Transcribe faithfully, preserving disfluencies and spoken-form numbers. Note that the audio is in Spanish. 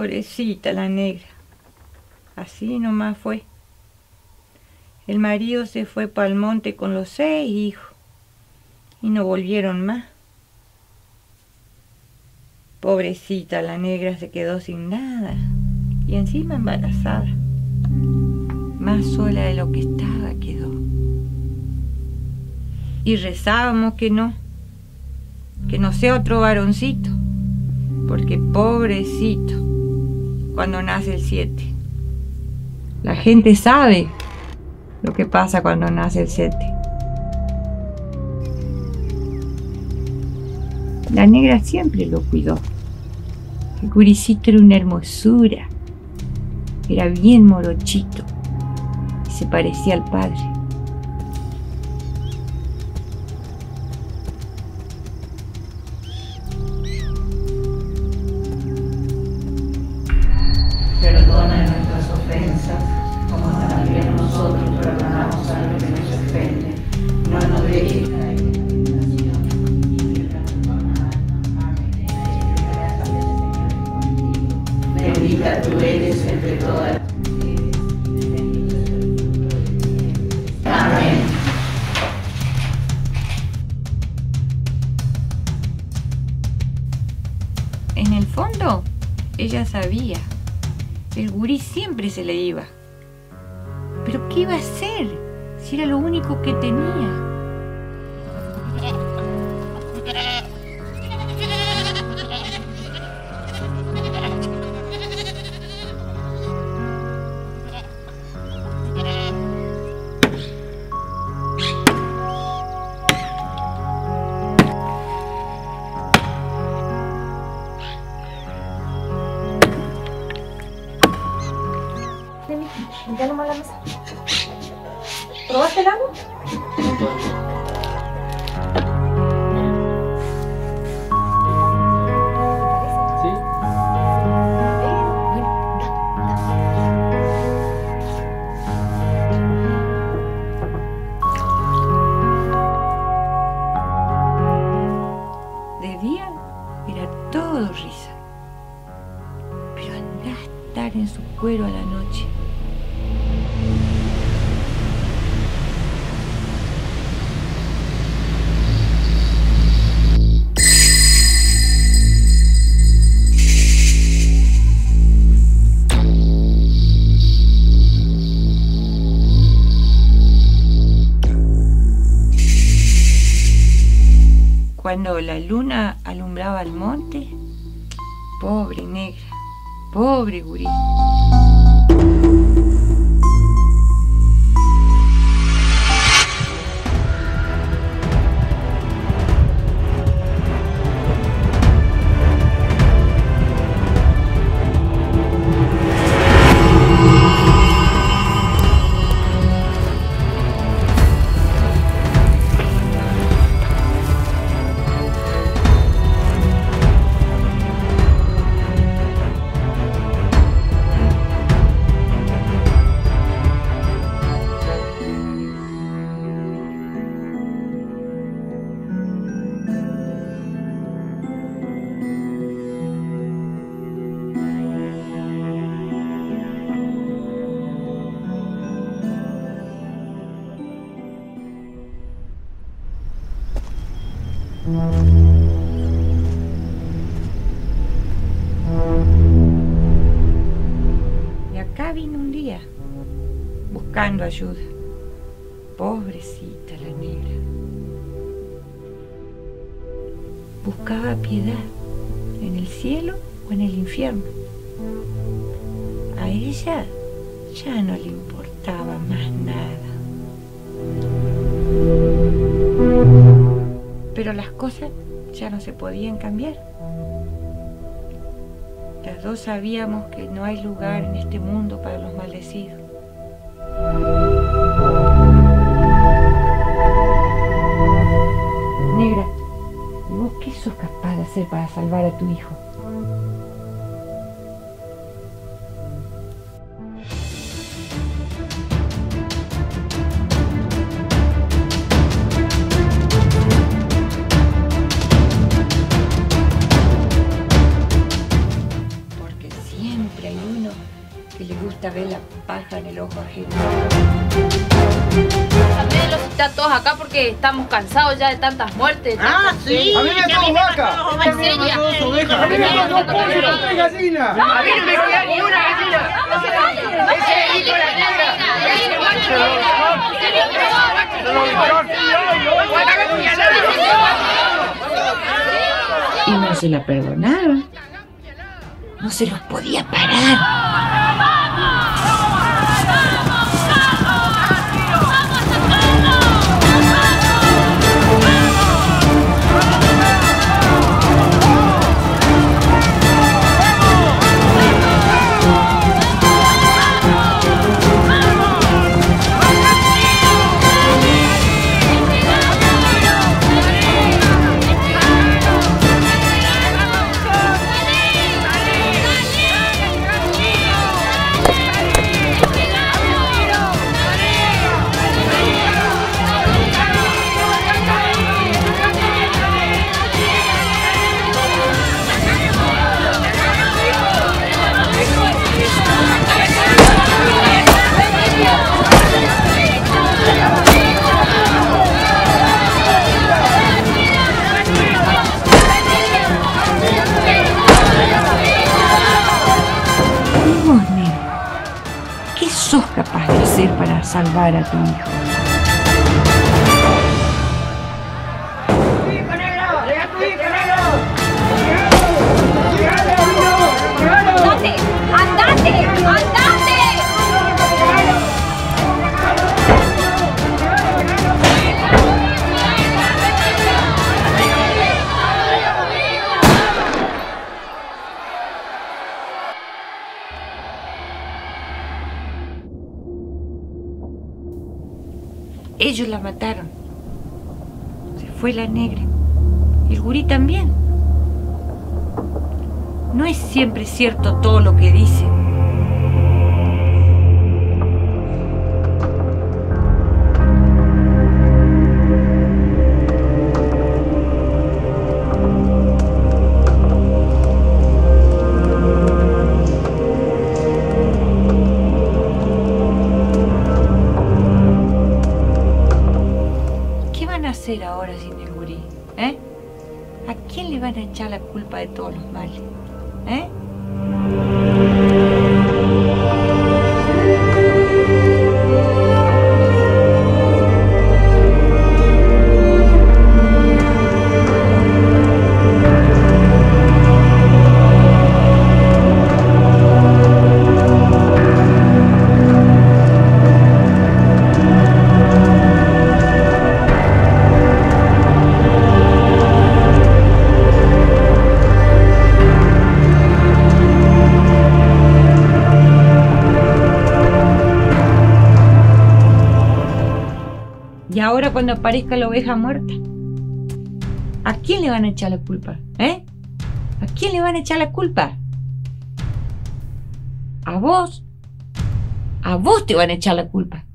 Pobrecita la negra. Así nomás fue. El marido se fue pa'l monte con los seis hijos y no volvieron más. Pobrecita la negra se quedó sin nada y encima embarazada. Más sola de lo que estaba quedó. Y rezábamos que no, que no sea otro varoncito, porque pobrecito, cuando nace el siete. La gente sabe lo que pasa cuando nace el siete. La negra siempre lo cuidó. El guricito era una hermosura. Era bien morochito y se parecía al padre. Perdona nuestras ofensas, como también nosotros perdonamos a los que nos ofenden. No nos dejes caer en tentación y líbranos del mal. Amén. Bendita tú eres entre todas las mujeres, y bendito es el fruto de tu vientre. Amén. En el fondo, ella sabía. El gurí siempre se le iba. ¿Pero qué iba a hacer si era lo único que tenía? Ya nomás la mesa. ¿Probaste el agua? ¿Sí? De día era todo risa, pero andá a estar en su cuero a la noche. Cuando la luna alumbraba el monte, pobre negra, pobre gurí. Y acá vino un día, buscando ayuda. Pobrecita la negra. Buscaba piedad, en el cielo o en el infierno. A ella ya no le importaba más nada. Pero las cosas ya no se podían cambiar. Las dos sabíamos que no hay lugar en este mundo para los maldecidos. Negra, ¿y vos qué sos capaz de hacer para salvar a tu hijo? Porque siempre siempre hay uno que le gusta ver la paja en el ojo ajeno. También los está todos acá porque estamos cansados ya de tantas muertes. De ¡Ah, tantas... sí! ¡A mí me mató vaca! ¿En serio? ¡A mí me mató pollo! ¡No hay gallina! ¡A mí no me queda ni una gallina! ¡Ese hijo de la negra! ¡Ese macho! Y no se la perdonaron. No se los podía parar. ¿Qué sos capaz de hacer para salvar a tu hijo? ¡Andate! ¡Andate! ¡Andate! Ellos la mataron. Se fue la negra. Y el gurí también. No es siempre cierto todo lo que dicen. ¿Qué van a hacer ahora sin el gurí? ¿Eh? ¿A quién le van a echar la culpa de todos los males? ¿Eh? Y ahora cuando aparezca la oveja muerta, ¿a quién le van a echar la culpa? ¿Eh? ¿A quién le van a echar la culpa? ¿A vos? A vos te van a echar la culpa.